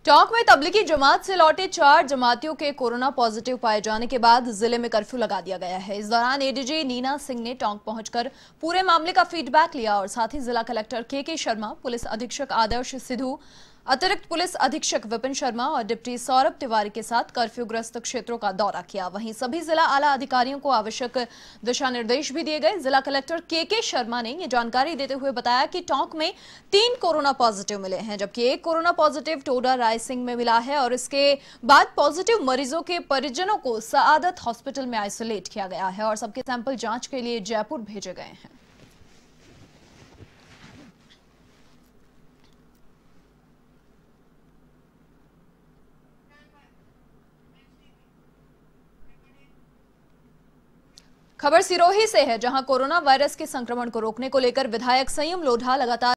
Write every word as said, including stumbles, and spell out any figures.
टोंक में तबलीगी जमात से लौटे चार जमातियों के कोरोना पॉजिटिव पाए जाने के बाद जिले में कर्फ्यू लगा दिया गया है। इस दौरान एडीजी नीना सिंह ने टोंक पहुंचकर पूरे मामले का फीडबैक लिया और साथ ही जिला कलेक्टर के के शर्मा, पुलिस अधीक्षक आदर्श सिद्धू, अतिरिक्त पुलिस अधीक्षक विपिन शर्मा और डिप्टी सौरभ तिवारी के साथ कर्फ्यूग्रस्त क्षेत्रों का दौरा किया। वहीं सभी जिला आला अधिकारियों को आवश्यक दिशा निर्देश भी दिए गए। जिला कलेक्टर के के शर्मा ने यह जानकारी देते हुए बताया कि टोंक में तीन कोरोना पॉजिटिव मिले हैं, जबकि एक कोरोना पॉजिटिव टोडा रायसिंह में मिला है और इसके बाद पॉजिटिव मरीजों के परिजनों को सआदत हॉस्पिटल में आइसोलेट किया गया है और सबके सैंपल जांच के लिए जयपुर भेजे गए हैं। खबर सिरोही से है, जहां कोरोना वायरस के संक्रमण को रोकने को लेकर विधायक संयम लोढ़ा लगातार